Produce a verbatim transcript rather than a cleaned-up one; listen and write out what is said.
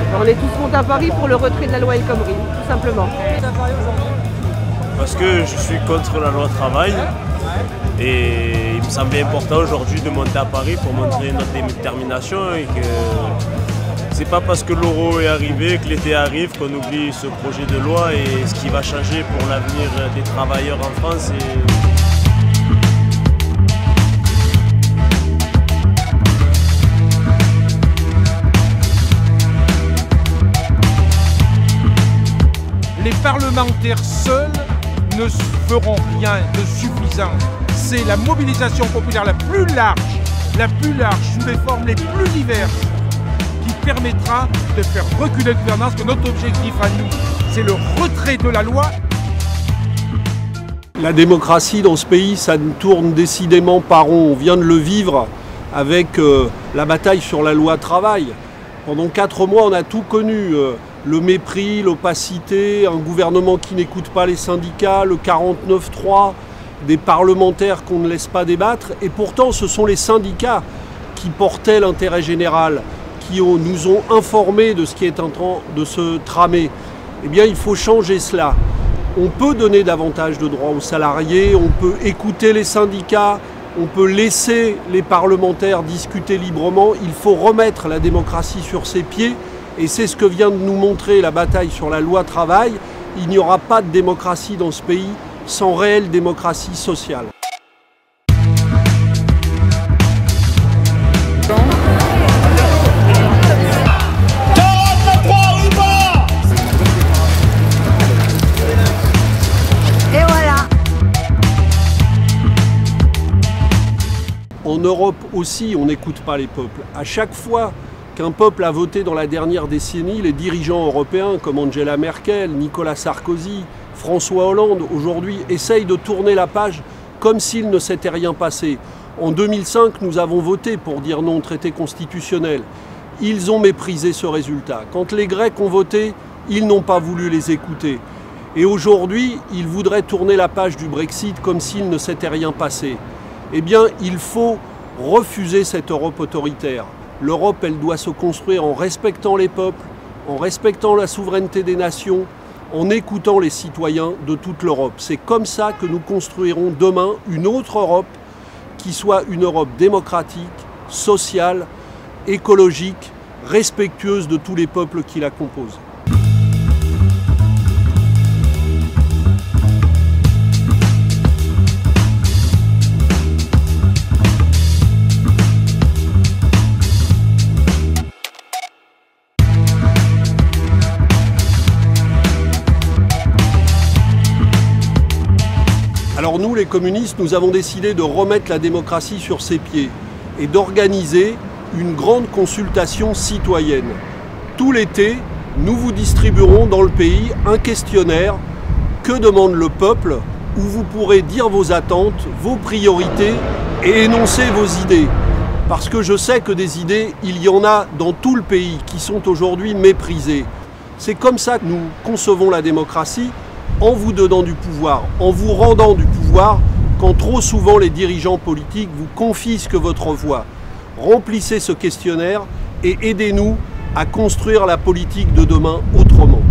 On est tous montés à Paris pour le retrait de la loi El Khomri, tout simplement. Parce que je suis contre la loi travail et il me semblait important aujourd'hui de monter à Paris pour montrer notre détermination et que c'est pas parce que l'euro est arrivé, que l'été arrive, qu'on oublie ce projet de loi et ce qui va changer pour l'avenir des travailleurs en France. Et... Les parlementaires seuls ne feront rien de suffisant. C'est la mobilisation populaire la plus large, la plus large, sous les formes les plus diverses, qui permettra de faire reculer la gouvernance, que notre objectif à nous, c'est le retrait de la loi. La démocratie dans ce pays, ça ne tourne décidément pas rond. On vient de le vivre avec euh, la bataille sur la loi travail. Pendant quatre mois, on a tout connu. Euh, le mépris, l'opacité, un gouvernement qui n'écoute pas les syndicats, le quarante-neuf trois, des parlementaires qu'on ne laisse pas débattre. Et pourtant, ce sont les syndicats qui portaient l'intérêt général, qui ont, nous ont informés de ce qui est en train de se tramer. Eh bien, il faut changer cela. On peut donner davantage de droits aux salariés, on peut écouter les syndicats, on peut laisser les parlementaires discuter librement. Il faut remettre la démocratie sur ses pieds. Et c'est ce que vient de nous montrer la bataille sur la loi travail. Il n'y aura pas de démocratie dans ce pays sans réelle démocratie sociale. Et voilà. En Europe aussi, on n'écoute pas les peuples. À chaque fois qu'un peuple a voté dans la dernière décennie, les dirigeants européens comme Angela Merkel, Nicolas Sarkozy, François Hollande, aujourd'hui, essayent de tourner la page comme s'il ne s'était rien passé. En deux mille cinq, nous avons voté pour dire non au traité constitutionnel. Ils ont méprisé ce résultat. Quand les Grecs ont voté, ils n'ont pas voulu les écouter. Et aujourd'hui, ils voudraient tourner la page du Brexit comme s'il ne s'était rien passé. Eh bien, il faut refuser cette Europe autoritaire. L'Europe, elle doit se construire en respectant les peuples, en respectant la souveraineté des nations, en écoutant les citoyens de toute l'Europe. C'est comme ça que nous construirons demain une autre Europe qui soit une Europe démocratique, sociale, écologique, respectueuse de tous les peuples qui la composent. Alors nous, les communistes, nous avons décidé de remettre la démocratie sur ses pieds et d'organiser une grande consultation citoyenne. Tout l'été, nous vous distribuerons dans le pays un questionnaire que demande le peuple, où vous pourrez dire vos attentes, vos priorités et énoncer vos idées. Parce que je sais que des idées, il y en a dans tout le pays qui sont aujourd'hui méprisées. C'est comme ça que nous concevons la démocratie, en vous donnant du pouvoir, en vous rendant du pouvoir, quand trop souvent les dirigeants politiques vous confisquent votre voix. Remplissez ce questionnaire et aidez-nous à construire la politique de demain autrement.